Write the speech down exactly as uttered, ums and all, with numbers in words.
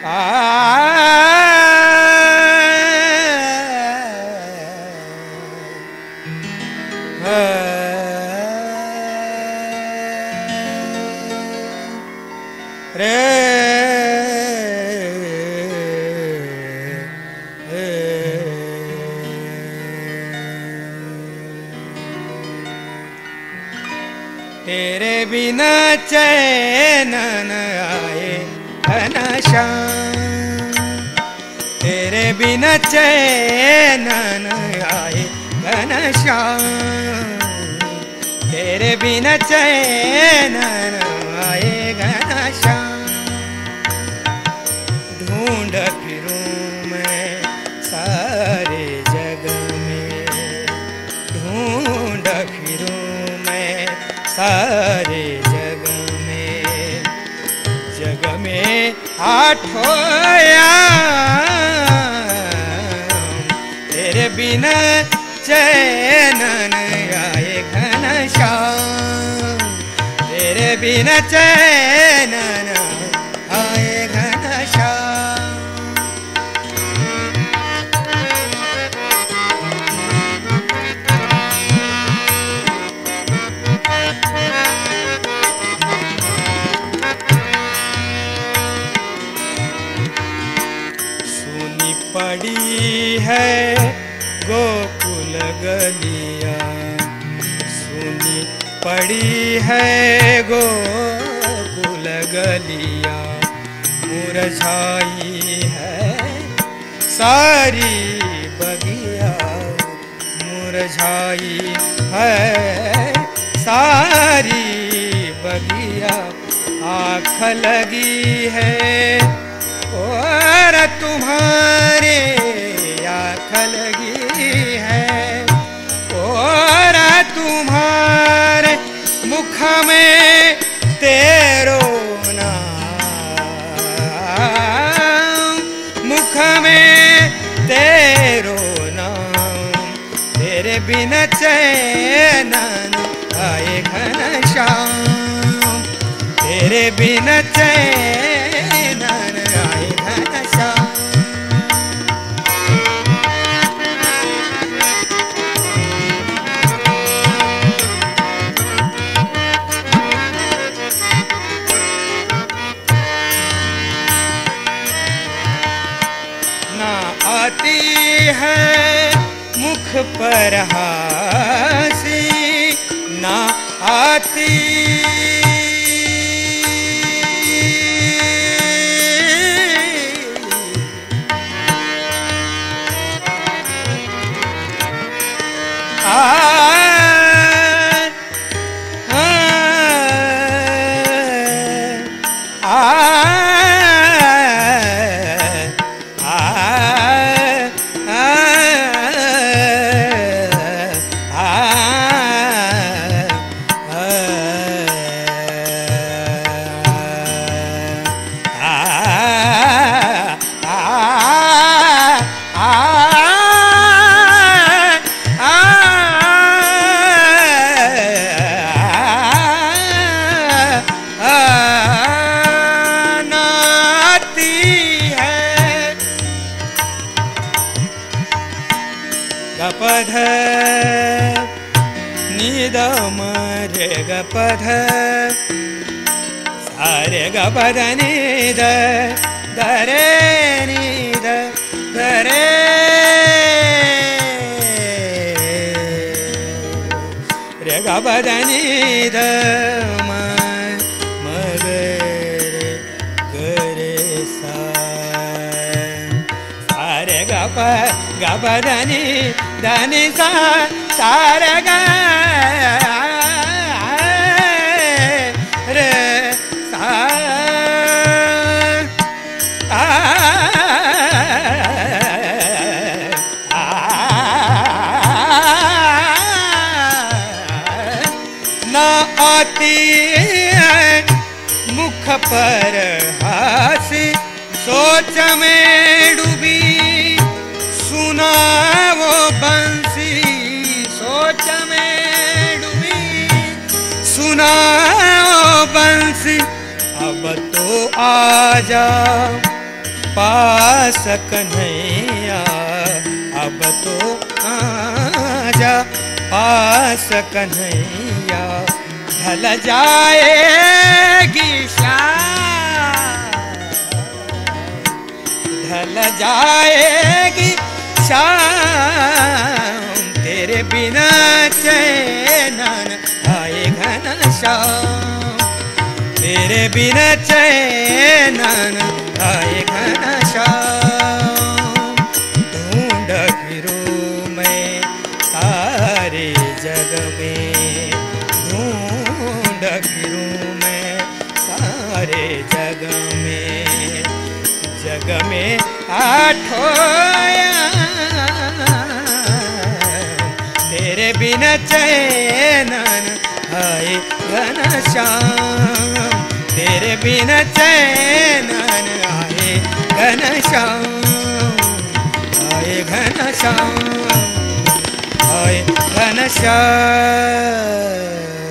रे तेरे बिना चैन न आए घनश्याम, तेरे बिना चैन न आए घनश्याम, तेरे बिना चैन न आए घनश्याम। ढूंढ फिरूं मैं सारे जग में, ढूंढ फिरूं मैं सारे जग में, जग में आठों याम, तेरे बिना चैन न आए घनश्याम, तेरे बिना चैन न आए घनश्याम। सुनी पड़ी है गोकुल गलिया, सुनी पड़ी है गोकुल गलिया, मुरझाई है सारी बगिया, मुरझाई है सारी बगिया। आँख लगी है और तुम्हारे, आँख लगी है और तुम्हारे मुख में तेरो नाम, मुख में तेरो नाम, तेरे बिना चैन न आए घनश्याम, तेरे बिना चैन न आए घनश्याम। ना आती है मुख पर हासी, ना आती आ, आ, आ, गपध निद मरे गपध सारे गपध निद दरे निद दरे रे गपध निद मरे करे सा सारे गप गपधनी धनी सा सारे ग रे सा आ, आ, न आती है मुख पर हासी, सोच में डूबी सुना वो बंसी, सोच में डूबी सुना वो बंसी। अब तो आजा पास कन्हैया अब तो आजा पास कन्हैया ढल जाएगी शाम ढल जाएगी शाम तेरे बिना चैन आए घनश्याम तेरे बिना चैन आए घनश्याम ढूंढ फिरूं मैं सारे जग में ढूंढ फिरूं मैं सारे जग में जग में आठों तेरे बिना चैन आए घनश्याम तेरे बिना चैन आए घनश्याम आए घनश्याम आए घनश्याम।